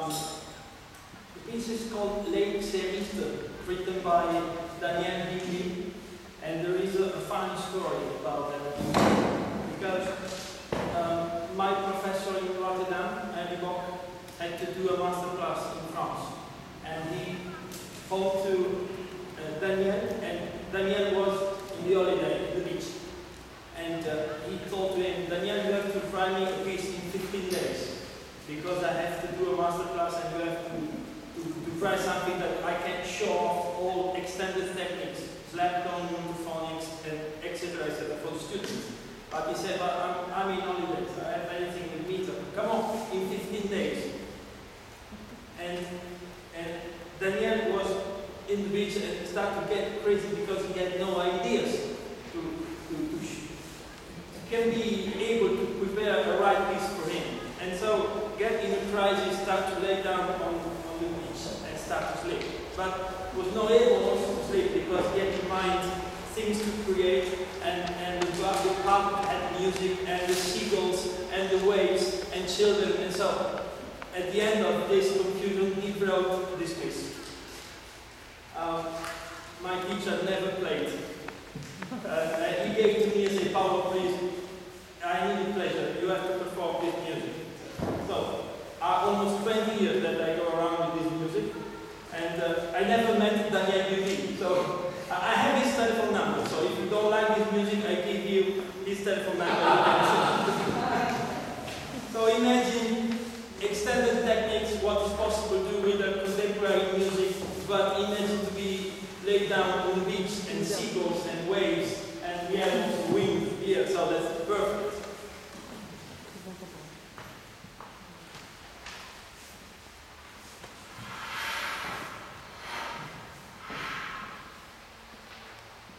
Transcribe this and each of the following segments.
The piece is called Lake Seriste, written by Daniel Higley, and there is a funny story about that. Because my professor in Rotterdam, Andy Bock, had to do a master class in France. And he called to Daniel, and Daniel was in the holiday, the beach. And he told to him, Daniel, you have to write me a piece in 15 days, because I have to do a master class and you have to try something that I can show off all extended techniques, slaptone, monophonics, and etc. for the students. But he said, well, I'm in holidays, I have anything with me, so come on, in 15 days. And Daniel was in the beach and started to get crazy because he had no ideas can be able to prepare a right piece for him. And so, get in a crisis, start to lay down on the beach and start to sleep. But was not able also to sleep because he had in mind things to create, and the pump had music, and the seagulls, and the waves, and children, and so at the end of this confusion, he wrote this piece. My teacher never played. He gave to me and said, Paolo, please, I need pleasure, you have to perform this music. So, almost 20 years that I go around with this music, and I never met Daniel Higley. So, I have his telephone number, so if you don't like his music, I give you his telephone number. So imagine extended techniques, what is possible to do with a contemporary music, but imagine to be laid down on the beach and seagulls and waves, and we have also wind here, so that's perfect.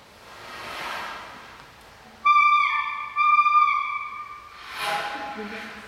Mm-hmm.